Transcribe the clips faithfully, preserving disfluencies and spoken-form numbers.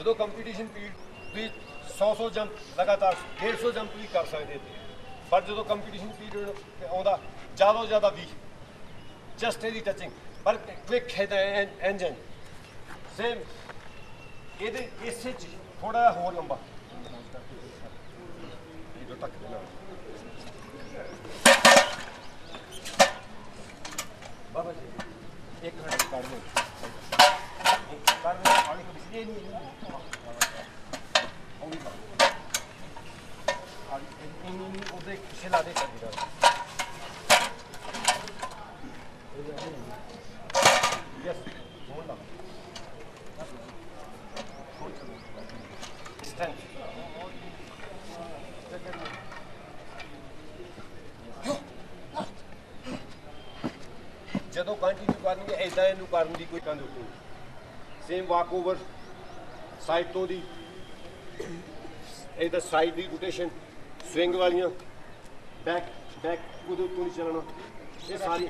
जो competition period भी सौ सौ जंप लगातार डेढ़ सौ जंप भी कर सकते थे, पर जो कंपीटीशन पीरियड आता ज़्यादा तो ज़्यादा भी जस्ट एदी टचिंग पर क्विक है इंजन सेम ये इस थोड़ा होर लंबा तक बाबा जी एक मिनट कर दो कर दो पानी को बिजली नहीं उधर पिछला दे कर दिया यस होल्ड अप स्टैंड ਜਦੋਂ ਕੰਟੀਨਿਊ ਕਰਨਗੇ ਇਦਾਂ ਇਹਨੂੰ ਕਰਨ ਦੀ ਕੋਈ ਕੰਦ ਨਹੀਂ ਸੇਮ ਵਾਕ ਓਵਰ ਸਾਈਡ ਤੋਂ ਦੀ ਇਹਦਾ ਸਾਈਡ ਦੀ ਰੋਟੇਸ਼ਨ ਸਵਿੰਗ ਵਾਲੀਆਂ ਬੈਕ ਬੈਕ ਉਹਦੇ ਉੱਤੋਂ ਨਹੀਂ ਚੱਲਣਾ ਇਹ ਸਾਰੀ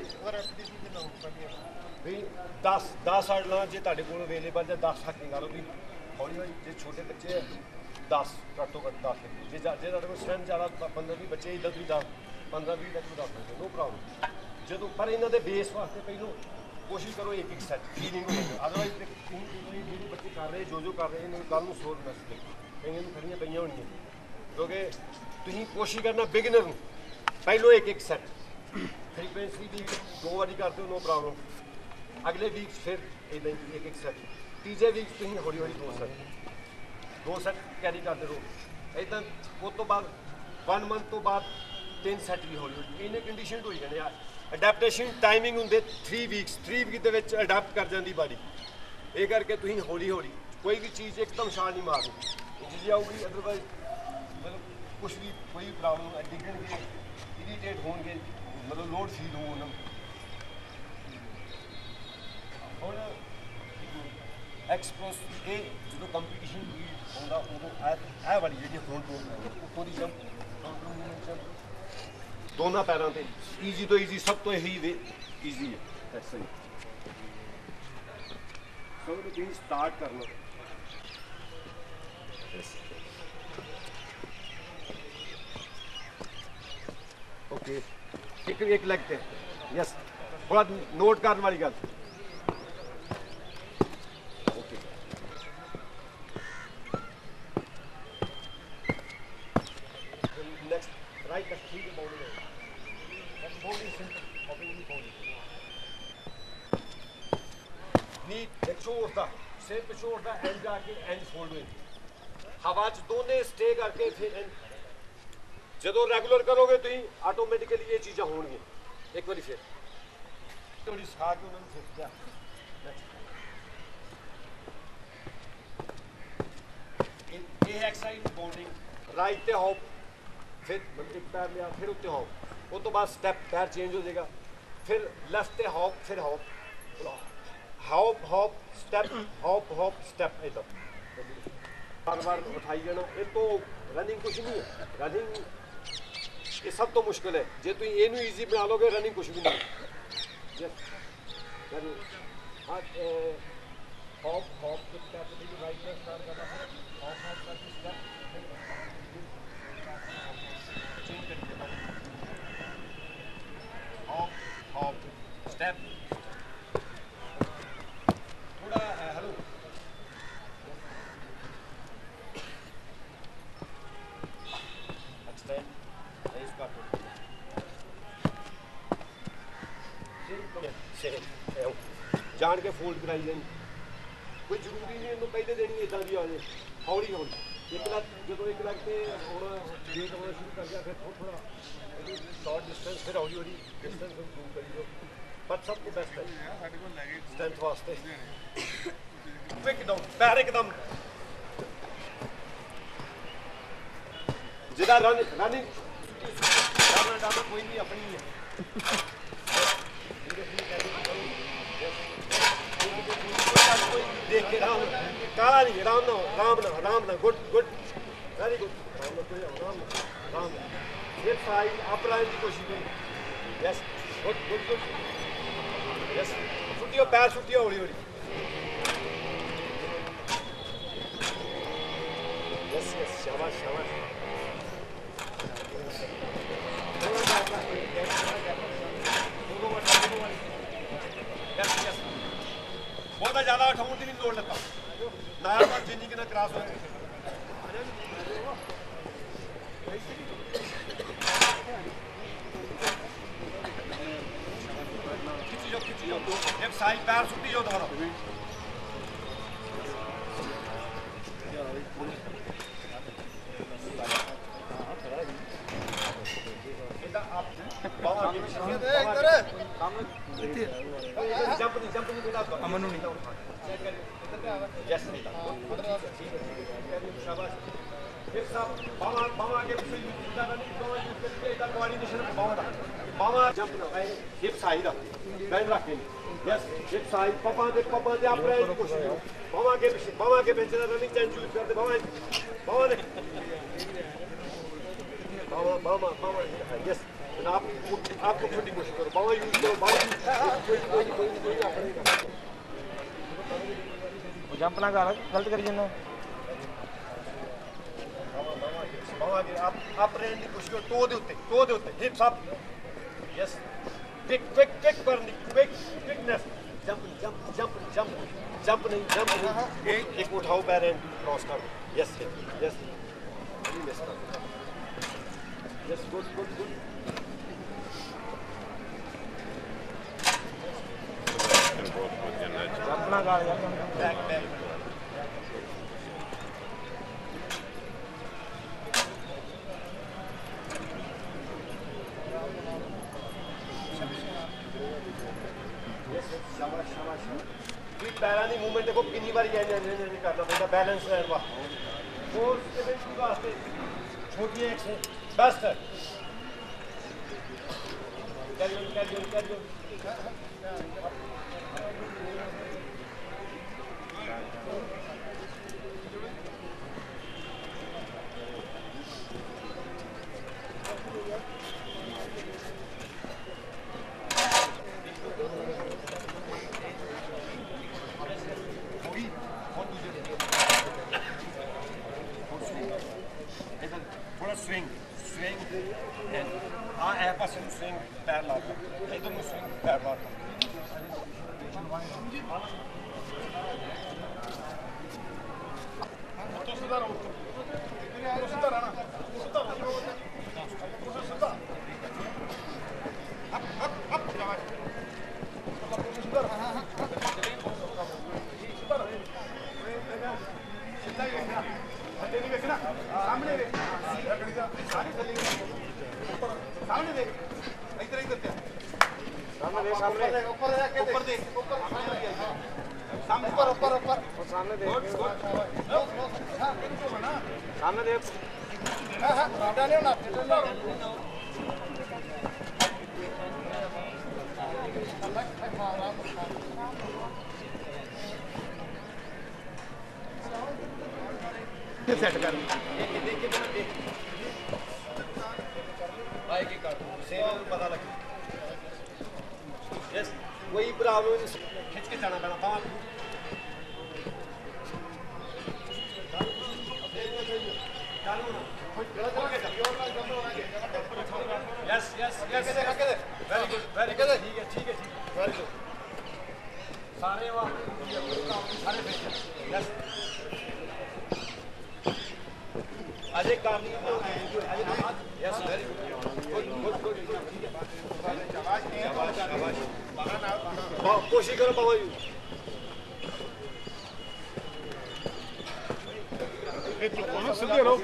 ਵੀ ਦਸ ਦਸ ਆੜਨਾ ਜੇ ਤੁਹਾਡੇ ਕੋਲ ਅਵੇਲੇਬਲ ਜਾਂ ਦਸ ਹੱਥ ਨਿਕਾਲੋ ਵੀ ਹੌਲੀ ਹੌਲੀ ਜੇ ਛੋਟੇ ਬੱਚੇ ਦਸ ਘੱਟ ਤੋਂ ਘੱਟ ਦਸ ਜੇ ਜੇ ਤੁਹਾਡੇ ਕੋਲ ਸਟਰੈਂਥ ਜ਼ਿਆਦਾ ਪੰਦਰਾਂ ਵੀਹ ਬੱਚੇ ਇੱਦਾਂ ਤੁਸੀਂ ਦਸ ਪੰਦਰਾਂ ਵੀਹ ਤੱਕ ਦੱਸ ਸਕਦੇ ਨੋ ਪ੍ਰੋਬਲਮ ਜਦੋਂ ਪਰ ਇਹਨਾਂ ਦੇ ਬੇਸ ਵਾਸਤੇ ਪਹਿਲੋਂ ਕੋਸ਼ਿਸ਼ ਕਰੋ ਇੱਕ ਇੱਕ ਸੈਟ ਫੀਲਿੰਗ ਹੋ ਜਾਵੇ ਅਦਰਵਾਈਜ਼ ਜਿਹੜੇ ਬੱਚੇ ਕਰ ਰਹੇ ਜੋ ਜੋ ਕਰ ਰਹੇ ਇਹਨਾਂ ਨੂੰ ਕੱਲ੍ਹ ਨੂੰ ਸੋਰ ਮੈਸ ਦੇ ਕਈਆਂ ਨੂੰ ਖੜੀਆਂ ਪਈਆਂ ਹੋਣਗੀਆਂ ਕਿਉਂਕਿ ਤੁਸੀਂ ਕੋਸ਼ਿਸ਼ ਕਰਨਾ ਬਿਗਨਰ ਨੂੰ ਪਹਿਲੋਂ ਇੱਕ ਇੱਕ ਸੈਟ ਫ੍ਰੀਕੁਐਂਸੀ ਦੀ ਦੋ ਵਾਰੀ ਕਰਦੇ ਹੋ ਨੋ ਪ੍ਰੋਬਲਮ ਅਗਲੇ ਵੀਕ ਫਿਰ ਇੱਦਾਂ ਹੀ ਇੱਕ ਇੱਕ ਸੈਟ ਤੀਜੇ ਵੀਕ ਤੁਸੀਂ ਹੌਲੀ ਹੌਲੀ ਦੋ ਸੈਟ ਦੋ ਸੈਟ ਕੈਰੀ ਕਰਦੇ ਰਹੋ ਇੱਦਾਂ ਉਸ ਤੋਂ ਬਾਅਦ ਵਨ ਮੰਥ ਤੋਂ ਬਾਅਦ ਤਿੰਨ ਸੈਟ ਵੀ ਹੌਲੀ ਹੌਲੀ ਇਹਨੇ ਕੰਡੀਸ਼ਨ ਹੋਈ ਜਾਂਦੇ ਆ ਅਡੈਪਟੇਸ਼ਨ ਟਾਈਮਿੰਗ ਹੁੰਦੇ ਥ੍ਰੀ ਵੀਕਸ ਥ੍ਰੀ ਵੀਕ ਦੇ ਵਿੱਚ ਅਡੈਪਟ ਕਰ ਜਾਂਦੀ ਬਾਡੀ ਇਹ ਕਰਕੇ ਤੁਸੀਂ ਹੌਲੀ ਹੌਲੀ ਕੋਈ ਵੀ ਚੀਜ਼ ਇੱਕਦਮ ਛਾਲ ਨਹੀਂ ਮਾਰਨੀ ਜੀ ਆਊਗੀ ਅਦਰਵਾਈਜ਼ ਮਤਲਬ ਕੁਛ ਵੀ ਕੋਈ ਪ੍ਰੋਬਲਮ ਡਿੱਗਣਗੇ ਇਰੀਟੇਟ ਹੋਣਗੇ ਮਤਲਬ ਲੋਡ ਫੀਲ ਹੋ ਉਹਨਾਂ ਨੂੰ ਹੁਣ ਐਕਸਪੋਸ ਇਹ ਜਦੋਂ ਕੰਪੀਟੀਸ਼ਨ ਵੀ ਹੁੰਦਾ ਉਦੋਂ ਇਹ ਵਾਲੀ ਜਿਹੜੀ ਫਰੰਟ ਰੋਡ ਉੱਤੋਂ ਦੀ ਜੰਪ ਦੋਨਾਂ ਪੈਰਾਂ ਤੇ ਈਜ਼ੀ ਤੋਂ ਈਜ਼ੀ ਸਭ ਤੋਂ ਇਹੀ ਵੇ ਈਜ਼ੀ ਹੈ ਐਸਾ ਹੀ ਸਭ ਨੂੰ ਤੁਸੀਂ ਸਟਾਰਟ ਕਰਨਾ ਓਕੇ ਇੱਕ ਇੱਕ ਲੈਗ ਤੇ ਯਸ ਥੋੜਾ ਨੋਟ ਕਰਨ ਵਾਲੀ ਗੱਲ ਓਕੇ ਨੈਕਸਟ ਰਾਈਟ ਦਾ ਠੀਕ ਹੈ body body simple opening body ਨੀ ਪਿਛੋੜ ਦਾ ਸੇ ਪਿਛੋੜ ਦਾ ਐਂਡ ਜਾ ਕੇ ਐਂਡ ਫੋਲਡ ਹੋਏ ਹਵਾ ਚ ਦੋਨੇ ਸਟੇ ਕਰਕੇ ਫਿਰ ਜਦੋਂ ਰੈਗੂਲਰ ਕਰੋਗੇ ਤੁਸੀਂ ਆਟੋਮੈਟਿਕਲੀ ਇਹ ਚੀਜ਼ਾਂ ਹੋਣਗੀਆਂ ਇੱਕ ਵਾਰੀ ਫਿਰ ਥੋੜੀ ਸਿਖਾ ਕੇ ਉਹਨਾਂ ਨੂੰ ਫਿਰ ਜਾ ਇਹ ਐਕਸਰਸਾਈਜ਼ ਬਾਉਂਡਿੰਗ ਰਾਈਟ ਤੇ ਹੌਪ ਫਿਰ ਇੱਕ ਪੈਰ ਲਿਆ ਫਿਰ ਉੱਤੇ ਹੌਪ वो तो बाद स्टेप पैर चेंज हो जाएगा फिर लेफ्ट पे हॉप फिर hop hop hop step hop hop step एकदम बार बार उठाई जाना ये तो रनिंग कुछ नहीं है रनिंग ये सब तो मुश्किल है जे तुम ये ईजी बना लोगे रनिंग कुछ भी नहीं हॉप हॉप स्टेप राइट में स्टार्ट करना हॉप हॉप करके स्टेप चेंज कर दिया hop hop step थोड़ा हेलो extend raise कर दो से जान के फोल्ड कराई जानी कोई जरूरी नहीं इन्हों पहले देनी इदा भी आ जाए हौली हौली एक लग जो एक लग के होना वेट होना शुरू कर दिया फिर थोड़ा थोड़ा शॉर्ट डिस्टेंस फिर हौली हौली डिस्टेंस इंप्रूव करी जाओ पर सब तो बेस्ट है स्ट्रेंथ वास्ते क्विक डाउन पैर एकदम जिदा रन रनिंग डालना डालना कोई नहीं अपनी है देख के राम काला नहीं राम ना राम ना राम ना good good very good Ram ना कोई राम ना राम ना ये साइड अप लाइन की कोशिश करो yes good good good yes छुट्टियों पैर छुट्टियों हौली हौली यस यस शाबाश शाबाश बहुत ज़्यादा उठाऊँ नहीं जोड़ लेता नया बात जिंदगी के ना क्रॉस हो खिंची जाओ खिंची जाओ एक साइड पैर सुट्टी जाओ दोबारा जंप नहीं जंप नहीं बेटा अमन नहीं यस शाबाश एक साहब बाबा बाबा के पीछे इधर नहीं बाबा यूज करके इधर कोऑर्डिनेशन बाबा दा बाबा जंप ना हिप साइड बैंड रख के यस हिप साइड पापा दे पापा दे आप रहे कोशिश करो बाबा के पीछे बाबा के पीछे रनिंग चेंज यूज करते बाबा बाबा ने बाबा बाबा बाबा यस आप आपको छोटी कोशिश करो बाबा यूज करो बाबा कोई कोई कोई कोई अपने जंप ना कर गलत करी जाना बाबा बाबा बाबा के आप आप रहने की कोशिश करो टो दे उत्ते टो दे उत्ते hips up yes quick quick quick burning quick quickness jump jump jump jump jump नहीं जंप नहीं एक एक उठाओ पैर एंड क्रॉस कर यस यस नहीं मिस कर यस गुड गुड गुड अपना गाड़ यार बैक बैक शाबाश शाबाश ये पैरा दी मूवमेंट देखो कितनी बार ये नहीं करना पड़ता बैलेंस रहने वास्ते फोर्स के बेसिस वास्ते छोटी एक से बेस्ट है carry on carry on carry on swing, swing, and हाँ ऐ पास swing पैर लाता, इधर में swing पैर लाता. तो सुधार हो, तो सुधार आना, सुधार, सुधार. up up up जावा. सुधार हाँ हाँ सुधार. सीधा ही है. तेरी देखना सामने देख सारी चली सामने देख इधर इधर क्या सामने देख सामने ऊपर देख ऊपर देख ऊपर सामने ऊपर ऊपर ऊपर सामने देख सामने देख हां हां डाले ना सेट कर देख के बिना देख भाई की काट सेम पता लगे यस वही प्रॉब्लम खींच के जाना पड़ा बाहर चालू ना गलत हो गया yes yes yes very good very good ठीक है ठीक है वेरी गुड सारे वाह सारे यस अजय काम yes very good good good कोशिश करो बाबा जी सीधे रहो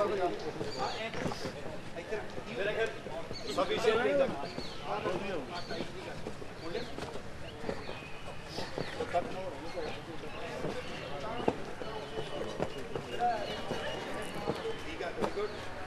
मेरे घर सफिशिएंट नहीं था ठीक है गुड